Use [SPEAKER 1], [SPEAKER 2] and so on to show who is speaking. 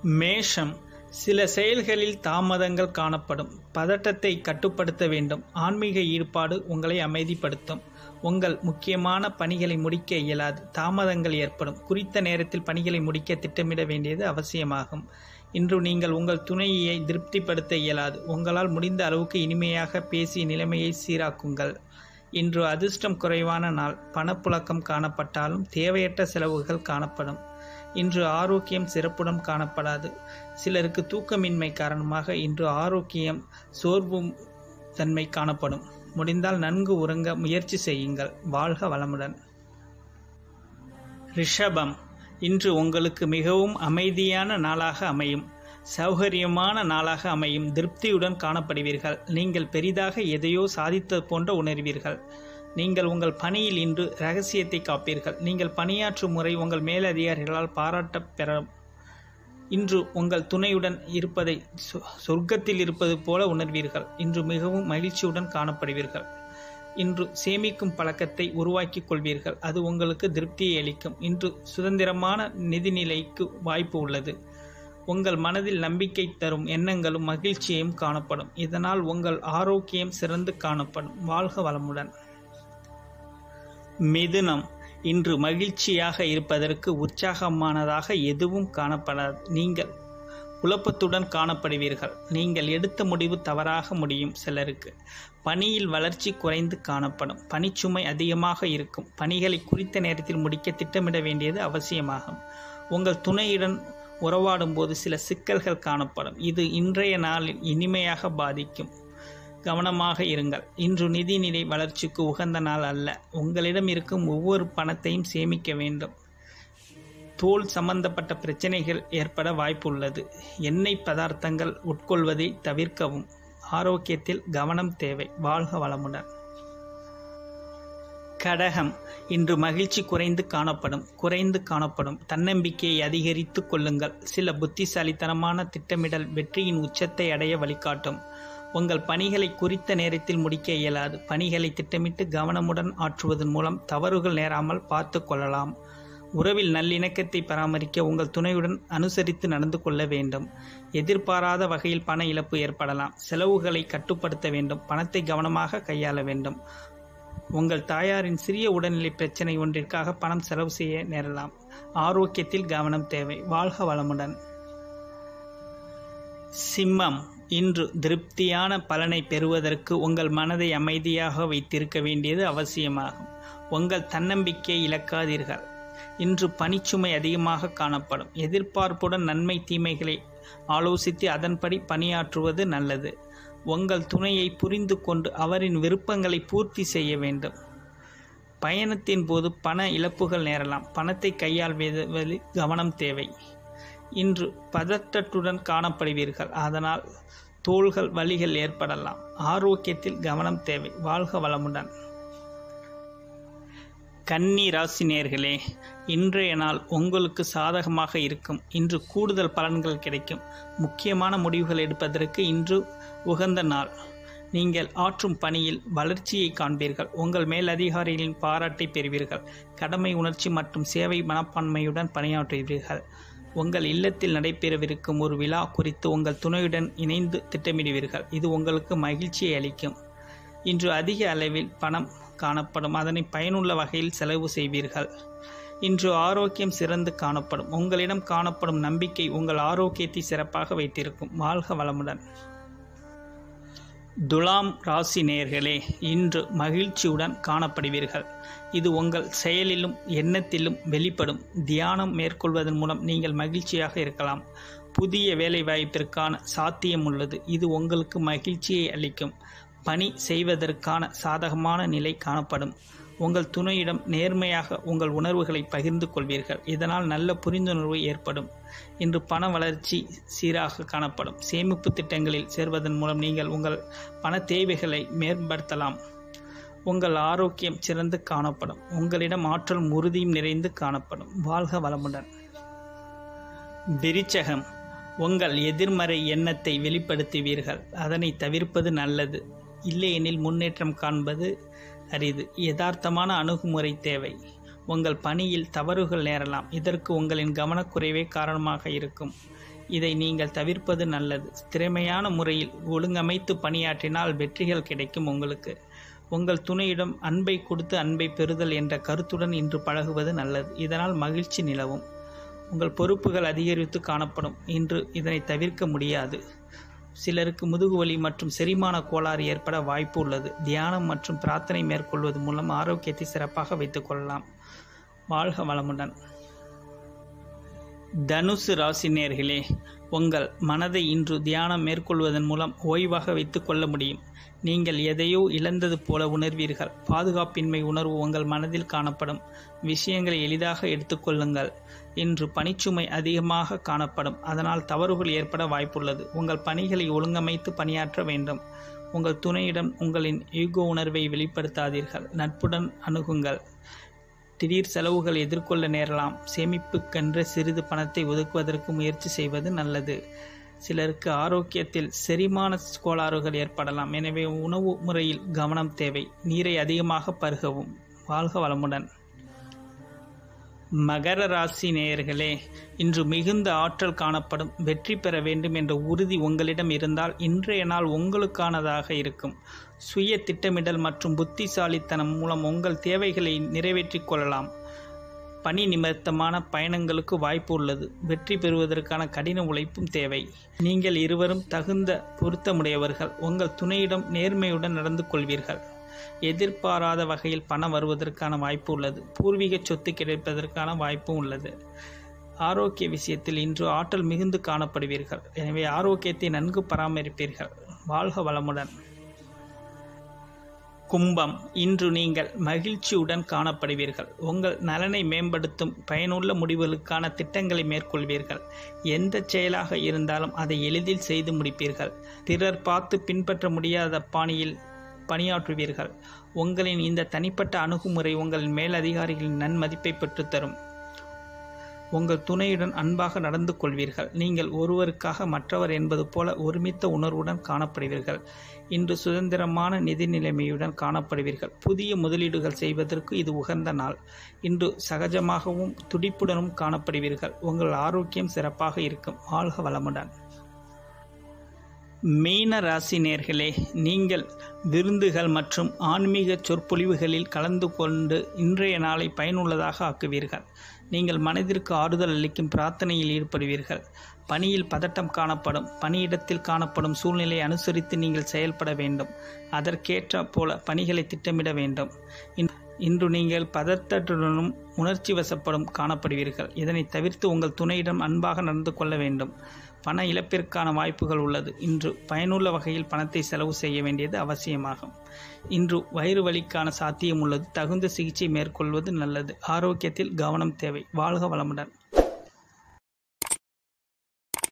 [SPEAKER 1] மேஷம். சில செயல்களில் தாமதங்கள் காணப்படும். பதட்டத்தை கட்டுப்படுத்த வேண்டும். ஆன்மீக ஈடுபாடு உங்களை அமைதிப்படுத்தும். உங்கள் முக்கியமான பணிகளை முடிக்க இயலாது. தாமதங்கள் ஏற்படும். குறித்த நேரத்தில் பணிகளை முடிக்க திட்டமிட வேண்டியது அவசியமாகும். இன்று நீங்கள் உங்கள் துணையை திருப்திப்படுத்த இயலாது. உங்களால் முடிந்த அளவுக்கு இனிமையாக பேசி நிலைமையை சீராக்குங்கள். இன்று அதிர்ஷ்டம் குறைவான நாள். பணப்புழக்கம் காணப்பட்டாலும் தேவையற்ற செலவுகள் காணப்படும். இன்று ஆரோக்கியம் சிறப்புடன் காணப்படாது. சிலருக்கு தூக்கமின்மை காரணமாக இன்று ஆரோக்கியம் சோர்வும் தன்மை காணப்படும். முடிந்தால் நன்கு உறங்க முயற்சி செய்யுங்கள். வாழ்க வளமுடன். ரிஷபம். இன்று உங்களுக்கு மிகவும் அமைதியான நாளாக அமையும். சௌகரியமான நாளாக அமையும். திருப்தியுடன் காணப்படுவீர்கள். நீங்கள் பெரிதாக எதையோ சாதித்தது போன்ற உணர்வீர்கள். நீங்கள் உங்கள் பணியில் இன்று இரகசியத்தை காப்பீர்கள். நீங்கள் பணியாற்றும் முறை உங்கள் மேலதிகாரிகளால் பாராட்ட பெறும். இன்று உங்கள் துணையுடன் இருப்பதை சொர்க்கத்தில் இருப்பது போல உணர்வீர்கள். இன்று மிகவும் மகிழ்ச்சியுடன் காணப்படுவீர்கள். இன்று சேமிக்கும் பழக்கத்தை உருவாக்கிக் கொள்வீர்கள். அது உங்களுக்கு திருப்தியை அளிக்கும். இன்று சுதந்திரமான நிதிநிலைக்கு வாய்ப்பு உள்ளது. உங்கள் மனதில் நம்பிக்கை தரும் எண்ணங்களும் மகிழ்ச்சியையும் காணப்படும். இதனால் உங்கள் ஆரோக்கியம் சிறந்து காணப்படும். வாழ்க வளமுடன். மிதுனம். இன்று மகிழ்ச்சியாக இருப்பதற்கு உற்சாகமானதாக எதுவும் காணப்படாது. நீங்கள் குழப்பத்துடன் காணப்படுவீர்கள். நீங்கள் எடுத்த முடிவு தவறாக முடியும். சிலருக்கு பணியில் வளர்ச்சி குறைந்து காணப்படும். பணிச்சுமை அதிகமாக இருக்கும். பணிகளை குறித்த நேரத்தில் முடிக்க திட்டமிட வேண்டியது அவசியமாகும். உங்கள் துணையுடன் உறவாடும் போது சில சிக்கல்கள் காணப்படும். இது இன்றைய நாளில் இனிமையாக பாதிக்கும். கவனமாக இருங்கள். இன்று நிதிநிலை வளர்ச்சிக்கு உகந்த நாள் அல்ல. உங்களிடம் இருக்கும் ஒவ்வொரு பணத்தையும் சேமிக்க வேண்டும். தோல் சம்பந்தப்பட்ட பிரச்சனைகள் ஏற்பட வாய்ப்பு உள்ளது. எண்ணெய் பதார்த்தங்கள் உட்கொள்வதை தவிர்க்கவும். ஆரோக்கியத்தில் கவனம் தேவை. வாழ்க வளமுடன். கடகம். இன்று மகிழ்ச்சி குறைந்து காணப்படும். தன்னம்பிக்கையை அதிகரித்து கொள்ளுங்கள். சில புத்திசாலித்தனமான திட்டமிடல் வெற்றியின் உச்சத்தை அடைய வழிகாட்டும். உங்கள் பணிகளை குறித்த நேரத்தில் முடிக்க இயலாது. பணிகளை திட்டமிட்டு கவனமுடன் ஆற்றுவதன் மூலம் தவறுகள் நேராமல் பார்த்து கொள்ளலாம். உறவில் நல்லிணக்கத்தை பராமரிக்க உங்கள் துணையுடன் அனுசரித்து நடந்து கொள்ள வேண்டும். எதிர்பாராத வகையில் பண இழப்பு ஏற்படலாம். செலவுகளை கட்டுப்படுத்த வேண்டும். பணத்தை கவனமாக கையாள வேண்டும். உங்கள் தாயாரின் சிறிய உடல்நிலை பிரச்சனை ஒன்றிற்காக பணம் செலவு செய்ய நேரலாம். ஆரோக்கியத்தில் கவனம் தேவை. வாழ்க வளமுடன். சிம்மம். இன்று திருப்தியான பலனை பெறுவதற்கு உங்கள் மனதை அமைதியாக வைத்திருக்க வேண்டியது அவசியமாகும். உங்கள் தன்னம்பிக்கையை இழக்காதீர்கள். இன்று பணிச்சுமை அதிகமாக காணப்படும். எதிர்பார்ப்புடன் நன்மை தீமைகளை ஆலோசித்து அதன்படி பணியாற்றுவது நல்லது. உங்கள் துணையை புரிந்து கொண்டு அவரின் விருப்பங்களை பூர்த்தி செய்ய வேண்டும். பயணத்தின் போது பண இழப்புகள் நேரலாம். பணத்தை கையாள்வதில் கவனம் தேவை. இன்று பதட்டத்துடன் காணப்படுவீர்கள். அதனால் தோள்கள் வலிகள் ஏற்படலாம். ஆரோக்கியத்தில் கவனம் தேவை. வாழ்க வளமுடன். கன்னி ராசி நேயர்களே, இன்றைய நாள் உங்களுக்கு சாதகமாக இருக்கும். இன்று கூடுதல் பலன்கள் கிடைக்கும். முக்கியமான முடிவுகள் எடுப்பதற்கு இன்று உகந்த நாள். நீங்கள் ஆற்றும் பணியில் வளர்ச்சியை காண்பீர்கள். உங்கள் மேலதிகாரிகளின் பாராட்டை பெறுவீர்கள். கடமை உணர்ச்சி மற்றும் சேவை மனப்பான்மையுடன் பணியாற்றுவீர்கள். உங்கள் இல்லத்தில் நடைபெறவிருக்கும் ஒரு விழா குறித்து உங்கள் துணையுடன் இணைந்து திட்டமிடுவீர்கள். இது உங்களுக்கு மகிழ்ச்சியை அளிக்கும். இன்று அதிக அளவில் பணம் காணப்படும். அதனை பயனுள்ள வகையில் செலவு செய்வீர்கள். இன்று ஆரோக்கியம் சிறந்து காணப்படும். உங்களிடம் காணப்படும் நம்பிக்கை உங்கள் ஆரோக்கியத்தை சிறப்பாக வைத்திருக்கும். வாழ்க வளமுடன். துலாம் ராசி நேயர்களே, இன்று மகிழ்ச்சியுடன் காணப்படுவீர்கள். இது உங்கள் செயலிலும் எண்ணத்திலும் வெளிப்படும். தியானம் மேற்கொள்வதன் மூலம் நீங்கள் மகிழ்ச்சியாக இருக்கலாம். புதிய வேலை வாய்ப்பிற்கான சாத்தியம் உள்ளது. இது உங்களுக்கு மகிழ்ச்சியை அளிக்கும். பணி செய்வதற்கான சாதகமான நிலை காணப்படும். உங்கள் துணையிடம் நேர்மையாக உங்கள் உணர்வுகளை பகிர்ந்து கொள்வீர்கள். இதனால் நல்ல புரிந்துணர்வு ஏற்படும். இன்று பண வளர்ச்சி சீராக காணப்படும். சேமிப்பு திட்டங்களில் சேர்வதன் மூலம் நீங்கள் உங்கள் பண தேவைகளை மேம்படுத்தலாம். உங்கள் ஆரோக்கியம் சிறந்து காணப்படும். உங்களிடம் ஆற்றல் உறுதியும் நிறைந்து காணப்படும். வாழ்க வளமுடன். விருச்சகம். உங்கள் எதிர்மறை எண்ணத்தை வெளிப்படுத்துவீர்கள். அதனை தவிர்ப்பது நல்லது. இல்லையெனில் முன்னேற்றம் காண்பது அரிது. யதார்த்தமான அணுகுமுறை தேவை. உங்கள் பணியில் தவறுகள் நேரலாம். இதற்கு உங்களின் கவனக்குறைவே காரணமாக இருக்கும். இதை நீங்கள் தவிர்ப்பது நல்லது. திறமையான முறையில் ஒழுங்கமைத்து பணியாற்றினால் வெற்றிகள் கிடைக்கும். உங்கள் துணையிடம் அன்பை கொடுத்து அன்பை பெறுதல் என்ற கருத்துடன் இன்று பழகுவது நல்லது. இதனால் மகிழ்ச்சி நிலவும். உங்கள் பொறுப்புகள் அதிகரித்து காணப்படும். இன்று இதனை தவிர்க்க முடியாது. சிலருக்கு முதுகுவலி மற்றும் செரிமான கோளாறு ஏற்பட வாய்ப்பு உள்ளது. தியானம் மற்றும் பிரார்த்தனை மேற்கொள்வது மூலம் ஆரோக்கியத்தை சிறப்பாக வைத்துக் கொள்ளலாம். வாழ்க வளமுடன். தனுசு ராசி நேயர்களே, உங்கள் மனதை இன்று தியானம் மேற்கொள்வதன் மூலம் ஓய்வாக வைத்துக் கொள்ள முடியும். நீங்கள் எதையோ இழந்தது போல உணர்வீர்கள். பாதுகாப்பின்மை உணர்வு உங்கள் மனதில் காணப்படும். விஷயங்களை எளிதாக எடுத்துக்கொள்ளுங்கள். இன்று பணிச்சுமை அதிகமாக காணப்படும். அதனால் தவறுகள் ஏற்பட வாய்ப்புள்ளது. உங்கள் பணிகளை ஒழுங்கமைத்து பணியாற்ற வேண்டும். உங்கள் துணையிடம் உங்களின் ஈகோ உணர்வை வெளிப்படுத்தாதீர்கள். நட்புடன் அணுகுங்கள். திடீர் செலவுகள் எதிர்கொள்ள நேரலாம். சேமிப்புக்கென்று சிறிது பணத்தை ஒதுக்குவதற்கு முயற்சி செய்வது நல்லது. சிலருக்கு ஆரோக்கியத்தில் செரிமான கோளாறுகள் ஏற்படலாம். எனவே உணவு முறையில் கவனம் தேவை. நீரை அதிகமாக பருகவும். வாழ்க வளமுடன். மகர ராசி நேயர்களே, இன்று மிகுந்த ஆற்றல் காணப்படும். வெற்றி பெற வேண்டும் என்ற உறுதி உங்களிடம் இருந்தால் இன்றைய நாள் உங்களுக்கானதாக இருக்கும். சுய திட்டமிடல் மற்றும் புத்திசாலித்தனம் மூலம் உங்கள் தேவைகளை நிறைவேற்றிக் கொள்ளலாம். பணி நிமித்தமான பயணங்களுக்கு வாய்ப்பு உள்ளது. வெற்றி பெறுவதற்கான கடின உழைப்பும் தேவை. நீங்கள் இருவரும் தகுந்த பொருத்தமுடையவர்கள். உங்கள் துணையிடம் நேர்மையுடன் நடந்து கொள்வீர்கள். எதிர்பாராத வகையில் பணம் வருவதற்கான வாய்ப்பு உள்ளது. பூர்வீக சொத்து கிடைப்பதற்கான வாய்ப்பும் உள்ளது. ஆரோக்கிய விஷயத்தில் இன்று ஆற்றல் மிகுந்து காணப்படுவீர்கள். எனவே ஆரோக்கியத்தை நன்கு பராமரிப்பீர்கள். வாழ்க வளமுடன். கும்பம், இன்று நீங்கள் மகிழ்ச்சியுடன் காணப்படுவீர்கள். உங்கள் நலனை மேம்படுத்தும் பயனுள்ள முடிவுகளுக்கான திட்டங்களை மேற்கொள்வீர்கள். எந்த செயலாக இருந்தாலும் அதை எளிதில் செய்து முடிப்பீர்கள். பிறர் பார்த்து பின்பற்ற முடியாத பாணியில் பணியாற்றுவீர்கள். உங்களின் இந்த தனிப்பட்ட அணுகுமுறை உங்களின் மேலதிகாரிகளின் நன்மதிப்பை பெற்றுத்தரும். உங்கள் துணையுடன் அன்பாக நடந்து கொள்வீர்கள். நீங்கள் ஒருவருக்காக மற்றவர் என்பது போல ஒருமித்த உணர்வுடன் காணப்படுவீர்கள். இன்று சுதந்திரமான நிதி நிலைமையுடன் காணப்படுவீர்கள். புதிய முதலீடுகள் செய்வதற்கு இது உகந்த நாள். இன்று சகஜமாகவும் துடிப்புடனும் காணப்படுவீர்கள். உங்கள் ஆரோக்கியம் சிறப்பாக இருக்கும். வாழ்க வளமுடன். மீன ராசி நேயர்களே, நீங்கள் விருந்துகள் மற்றும் ஆன்மீக சொற்பொழிவுகளில் கலந்து கொண்டு இன்றைய நாளை பயனுள்ளதாக ஆக்குவீர்கள். நீங்கள் மனதிற்கு ஆறுதல் அளிக்கும் பிரார்த்தனையில் ஈடுபடுவீர்கள். பணியில் பதட்டம் காணப்படும். பணியிடத்தில் காணப்படும் சூழ்நிலை அனுசரித்து நீங்கள் செயல்பட வேண்டும். அதற்கேற்ற போல பணிகளை திட்டமிட வேண்டும். இன்று நீங்கள் பதட்டத்துடனும் உணர்ச்சி வசப்படும் காணப்படுவீர்கள். இதனை தவிர்த்து உங்கள் துணையிடம் அன்பாக நடந்து கொள்ள வேண்டும். பண இழப்பிற்கான வாய்ப்புகள் உள்ளது. இன்று பயனுள்ள வகையில் பணத்தை செலவு செய்ய வேண்டியது அவசியமாகும். இன்று வயிறு வலிக்கான சாத்தியம் உள்ளது. தகுந்த சிகிச்சை மேற்கொள்வது நல்லது. ஆரோக்கியத்தில் கவனம் தேவை. வாழ்க வளமுடன்.